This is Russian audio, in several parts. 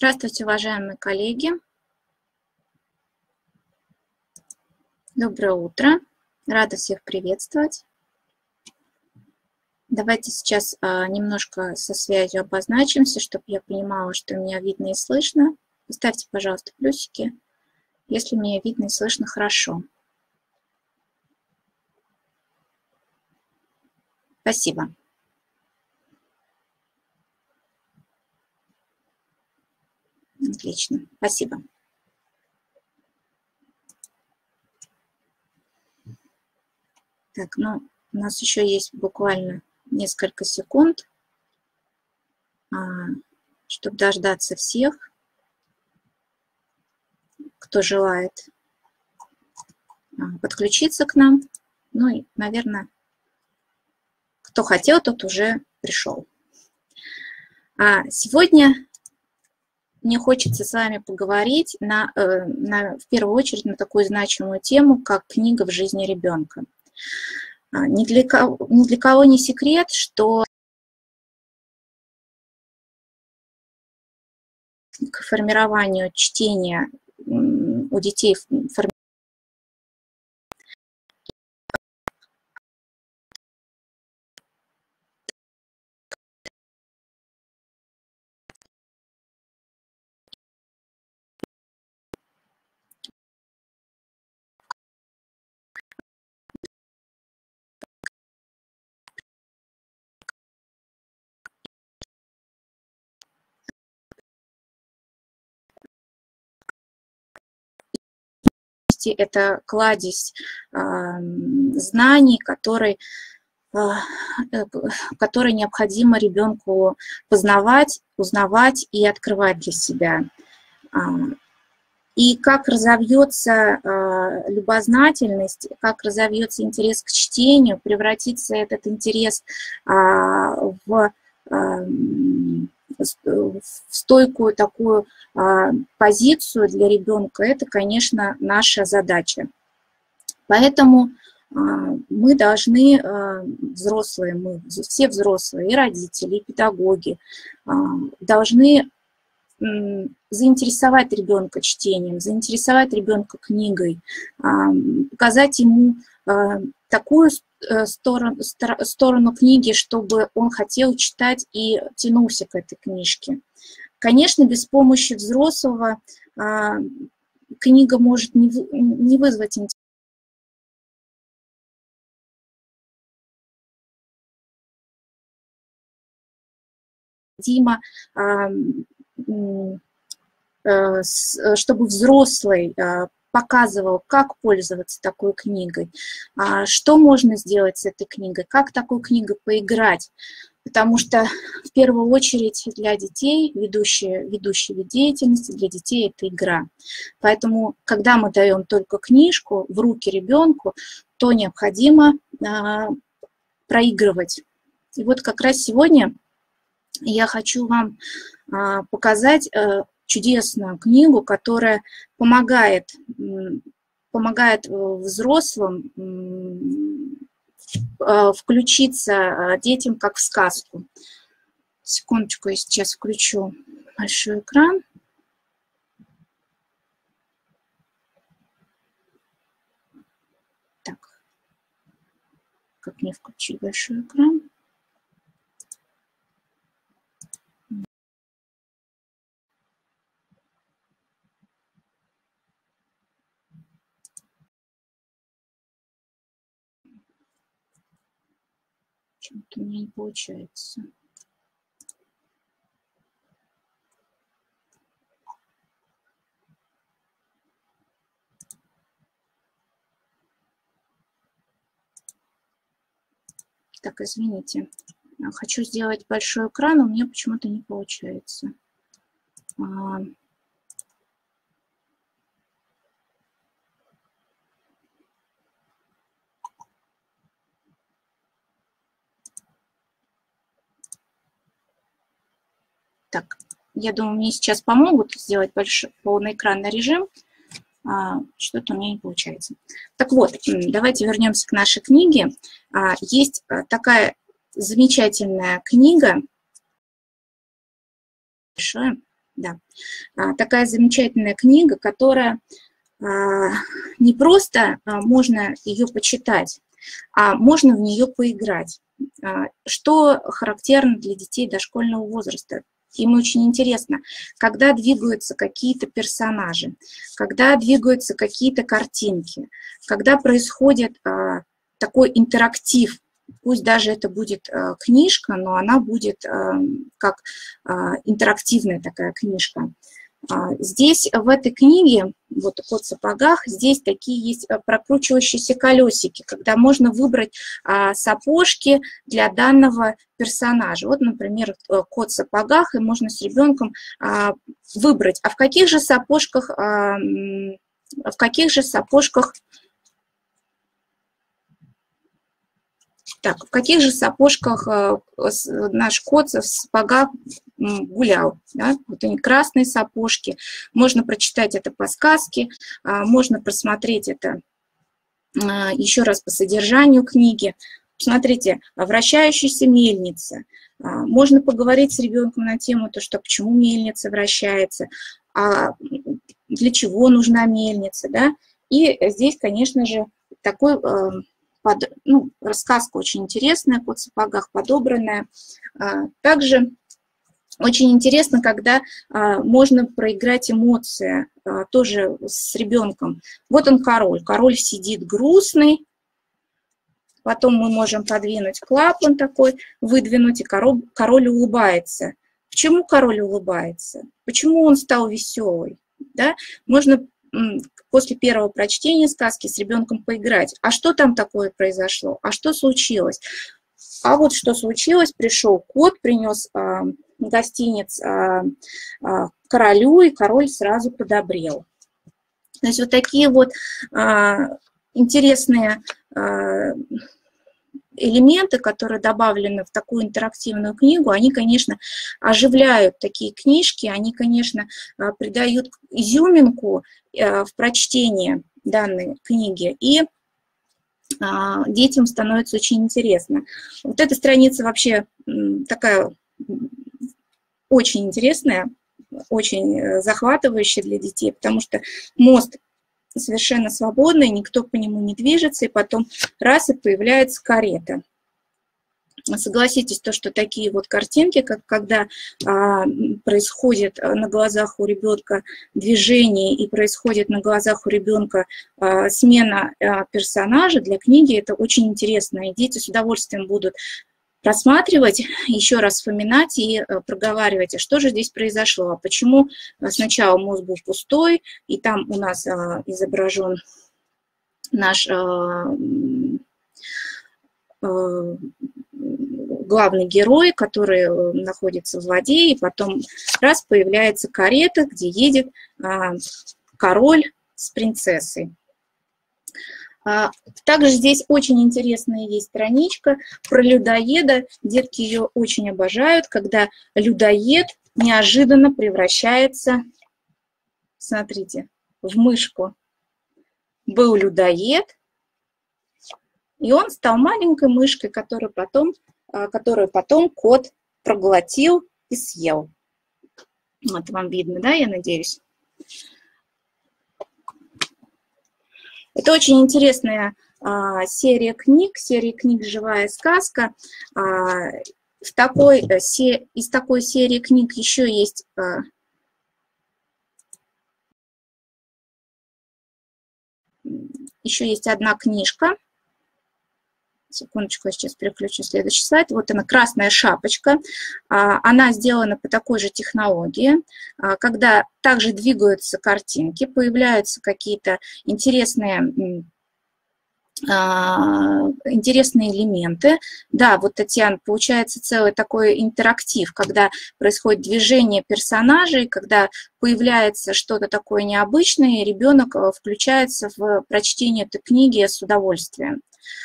Здравствуйте, уважаемые коллеги. Доброе утро. Рада всех приветствовать. Давайте сейчас немножко со связью обозначимся, чтобы я понимала, что меня видно и слышно. Поставьте, пожалуйста, плюсики, если меня видно и слышно хорошо. Спасибо. Отлично, спасибо. Так, ну, у нас еще есть буквально несколько секунд, чтобы дождаться всех, кто желает подключиться к нам. Ну и, наверное, кто хотел, тот уже пришел. Сегодня мне хочется с вами поговорить в первую очередь на такую значимую тему, как книга в жизни ребенка. Ни для кого не секрет, что к формированию чтения у детей это кладезь знаний, которые необходимо ребенку познавать, узнавать и открывать для себя. И как разовьется любознательность, как разовьется интерес к чтению, превратится этот интерес в стойкую такую позицию для ребенка, это, конечно, наша задача. Поэтому мы должны, взрослые, мы все взрослые, и родители, и педагоги, должны заинтересовать ребенка чтением, заинтересовать ребенка книгой, показать ему такую сторону книги, чтобы он хотел читать и тянулся к этой книжке. Конечно, без помощи взрослого книга может не вызвать интерес. Чтобы взрослый показывал, как пользоваться такой книгой, что можно сделать с этой книгой, как такой книгой поиграть. Потому что в первую очередь для детей ведущий вид деятельности для детей – это игра. Поэтому, когда мы даем только книжку в руки ребенку, то необходимо проигрывать. И вот как раз сегодня я хочу вам показать чудесную книгу, которая помогает взрослым включиться детям как в сказку. Секундочку, я сейчас включу большой экран. Так, как мне включить большой экран? Почему-то у меня не получается. Так, извините. Хочу сделать большой экран, но мне почему-то не получается. Так, я думаю, мне сейчас помогут сделать полноэкранный режим. Что-то у меня не получается. Так вот, давайте вернемся к нашей книге. Есть такая замечательная книга. Большое. Да. Такая замечательная книга, которая не просто можно ее почитать, а можно в нее поиграть, что характерно для детей дошкольного возраста. Им очень интересно, когда двигаются какие-то персонажи, когда двигаются какие-то картинки, когда происходит такой интерактив. Пусть даже это будет книжка, но она будет как интерактивная такая книжка. Здесь в этой книге, вот «Кот в сапогах», здесь такие есть прокручивающиеся колесики, когда можно выбрать сапожки для данного персонажа. Вот, например, «Кот в сапогах», и можно с ребенком выбрать, в каких же сапожках так, в каких же сапожках наш кот в сапогах гулял. Да? Вот они красные сапожки. Можно прочитать это по сказке, можно просмотреть это еще раз по содержанию книги. Смотрите, вращающаяся мельница. Можно поговорить с ребенком на тему, что почему мельница вращается, для чего нужна мельница. Да? И здесь, конечно же, такой... рассказка очень интересная, «Кот в сапогах» подобранная. Также очень интересно, когда можно проиграть эмоции тоже с ребенком. Вот он король. Король сидит грустный. Потом мы можем подвинуть клапан такой, выдвинуть, и король улыбается. Почему король улыбается? Почему он стал веселый? Да? Можно после первого прочтения сказки с ребенком поиграть. А что там такое произошло? А что случилось? А вот что случилось, пришел кот, принес гостинец королю, и король сразу подобрел. То есть вот такие вот интересные элементы, которые добавлены в такую интерактивную книгу, они, конечно, оживляют такие книжки, они, конечно, придают изюминку в прочтении данной книги, и детям становится очень интересно. Вот эта страница вообще такая очень интересная, очень захватывающая для детей, потому что мост совершенно свободный, никто по нему не движется, и потом раз и появляется карета. Согласитесь, что такие вот картинки, когда происходит на глазах у ребенка движение и происходит на глазах у ребенка смена персонажа, для книги это очень интересно, и дети с удовольствием будут просматривать, еще раз вспоминать и проговаривать, а что же здесь произошло, а почему сначала мост был пустой, и там у нас изображен наш главный герой, который находится в воде, и потом раз появляется карета, где едет король с принцессой. Также здесь очень интересная есть страничка про людоеда. Детки ее очень обожают, когда людоед неожиданно превращается, смотрите, в мышку. Был людоед, и он стал маленькой мышкой, которую потом кот проглотил и съел. Вот вам видно, да, я надеюсь? Это очень интересная серия книг «Живая сказка». Из такой серии книг еще есть одна книжка. Секундочку, я сейчас переключу следующий слайд. Вот она, «Красная шапочка». Она сделана по такой же технологии, когда также двигаются картинки, появляются какие-то интересные элементы. Да, вот, Татьяна, получается целый такой интерактив, когда происходит движение персонажей, когда появляется что-то такое необычное, и ребенок включается в прочтение этой книги с удовольствием.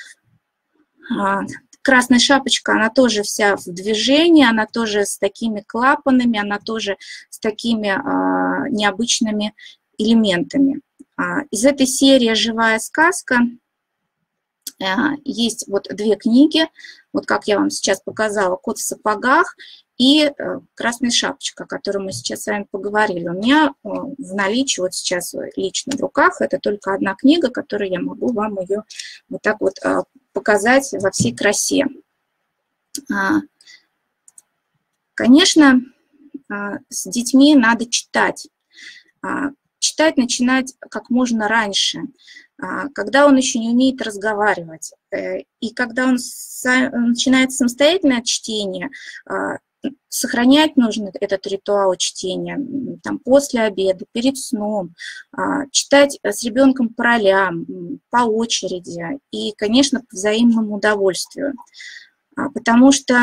«Красная шапочка», она тоже вся в движении, она тоже с такими клапанами, она тоже с такими необычными элементами. Из этой серии «Живая сказка» есть вот две книги, вот как я вам сейчас показала, «Кот в сапогах» и «Красная шапочка», о которой мы сейчас с вами поговорили. У меня в наличии вот сейчас лично в руках это только одна книга, которую я могу вам ее вот так вот показать во всей красе. Конечно, с детьми надо читать. Читать начинать как можно раньше, когда он еще не умеет разговаривать. И когда он начинает самостоятельное чтение, сохранять нужно этот ритуал чтения там, после обеда, перед сном, читать с ребенком по ролям, по очереди и, конечно, по взаимному удовольствию. Потому что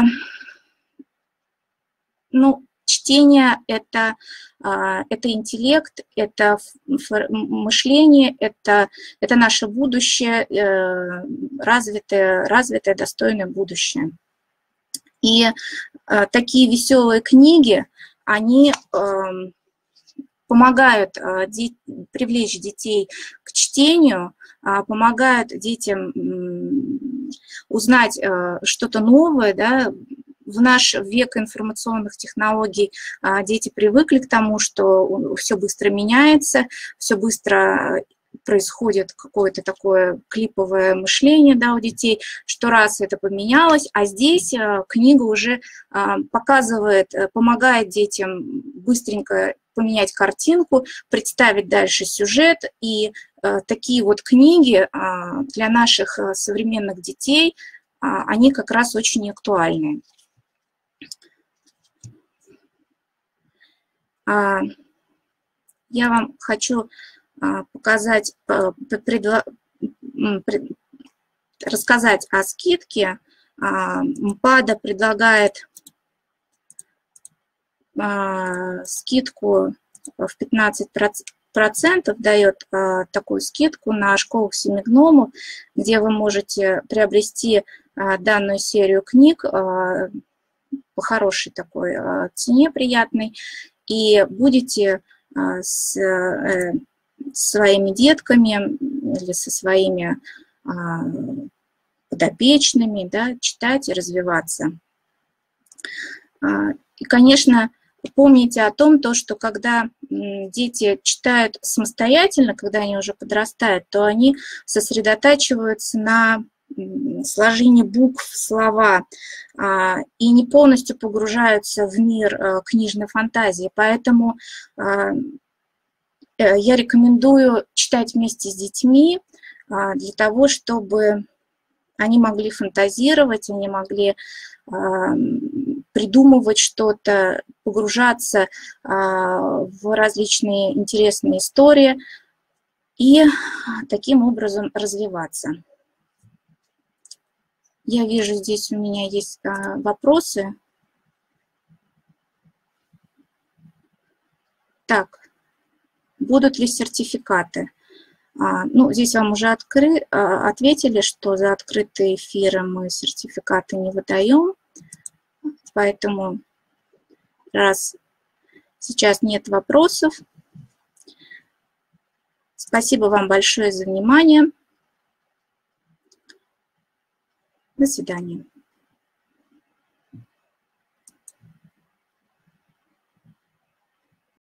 чтение – это интеллект, это мышление, это наше будущее, развитое, достойное будущее. И такие веселые книги, они помогают привлечь детей к чтению, помогают детям узнать что-то новое, да. В наш век информационных технологий дети привыкли к тому, что все быстро меняется, все быстро происходит какое-то такое клиповое мышление, да, у детей, что раз это поменялось, а здесь книга уже показывает, помогает детям быстренько поменять картинку, представить дальше сюжет, и такие вот книги для наших современных детей, они как раз очень актуальны. Я вам хочу показать, рассказать о скидке. МПАДА предлагает скидку в 15%, дает такую скидку на школу «Семи гномов», где вы можете приобрести данную серию книг по хорошей такой цене, приятной, и будете с своими детками или со своими подопечными, да, читать и развиваться. И, конечно, помните о том, что когда дети читают самостоятельно, когда они уже подрастают, то они сосредотачиваются на сложении букв, слова, и не полностью погружаются в мир книжной фантазии. Поэтому я рекомендую читать вместе с детьми для того, чтобы они могли фантазировать, они могли придумывать что-то, погружаться в различные интересные истории и таким образом развиваться. Я вижу, здесь у меня есть вопросы. Так, будут ли сертификаты? Здесь вам уже ответили, что за открытые эфиры мы сертификаты не выдаем. Поэтому, раз сейчас нет вопросов, спасибо вам большое за внимание. До свидания.